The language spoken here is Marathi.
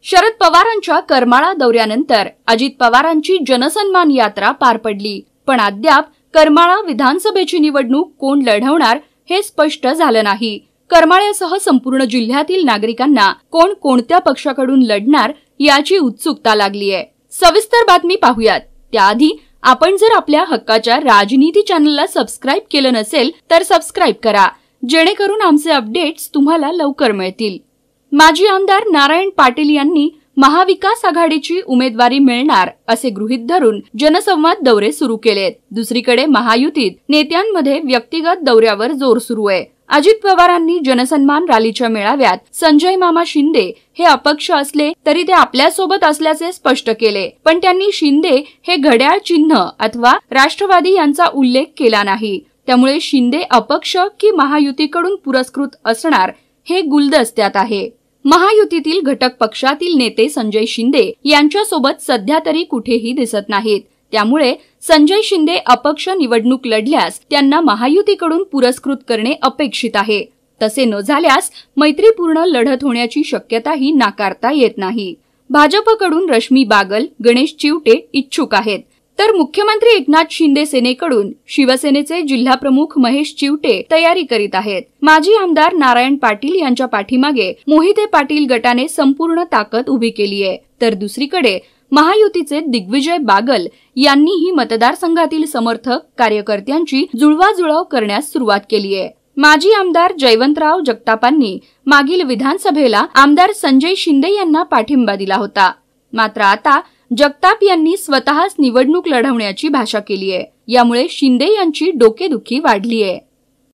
शरद पवारांच्या करमाळा दौऱ्यानंतर अजित पवारांची जनसन्मान यात्रा पार पडली, पण अद्याप करमाळा विधानसभेची निवडणूक कोण लढवणार हे स्पष्ट झालं नाही। करमाळ्यासह संपूर्ण जिल्ह्यातील नागरिकांना कोण कोणत्या पक्षाकडून लढणार याची उत्सुकता लागली आहे। सविस्तर बातमी पाहूयात। त्याआधी आपण जर आपल्या हक्काच्या राजनीती चॅनलला सबस्क्राइब केलं नसेल तर सबस्क्राइब करा, जेणेकरून आमचे अपडेट्स तुम्हाला लवकर मिळतील। माजी आमदार नारायण पाटील यांनी महाविकास आघाडीची उमेदवारी मिळणार असे गृहीत धरून जनसंवाद दौरे सुरू केलेत। दुसरीकडे महायुतीत नेत्यांमध्ये व्यक्तिगत दौऱ्यावर जोर सुरू आहे। अजित पवारांनी जनसन्मान रॅलीच्या मेळाव्यात संजय मामा शिंदे हे अपक्ष असले तरी ते आपल्या सोबत असल्याचे स्पष्ट केले, पण त्यांनी शिंदे हे घड्याळ चिन्ह अथवा राष्ट्रवादी यांचा उल्लेख केला नाही। त्यामुळे शिंदे अपक्ष की महायुतीकडून पुरस्कृत असणार हे गुलदस्त्यात आहे। महायुतीतील घटक पक्षातील नेते संजय शिंदे यांच्यासोबत सध्या तरी कुठेही दिसत नाहीत। त्यामुळे संजय शिंदे अपक्ष निवडणूक लढल्यास त्यांना महायुतीकडून पुरस्कृत करणे अपेक्षित आहे। तसे न झाल्यास मैत्रीपूर्ण लढत होण्याची शक्यताही नाकारता येत नाही। भाजपकडून रश्मी बागल, गणेश चिवटे इच्छुक आहेत, तर मुख्यमंत्री एकनाथ शिंदे सेनेकडून शिवसेनेचे जिल्हाप्रमुख महेश चिवटे तयारी करीत आहेत। माजी आमदार नारायण पाटील यांच्या पाठीमागे मोहिते पाटील गटाने संपूर्ण ताकद उभी केली आहे, तर दुसरीकडे महायुतीचे दिग्विजय बागल यांनीही मतदारसंघातील समर्थक कार्यकर्त्यांची जुळवाजुळव करण्यास सुरुवात केली आहे। माजी आमदार जयवंतराव जगतापांनी मागील विधानसभेला आमदार संजय शिंदे यांना पाठिंबा दिला होता, मात्र आता जगताप यांनी स्वतःच निवडणूक लढवण्याची भाषा केली आहे। यामुळे शिंदे यांची डोकेदुखी वाढली आहे।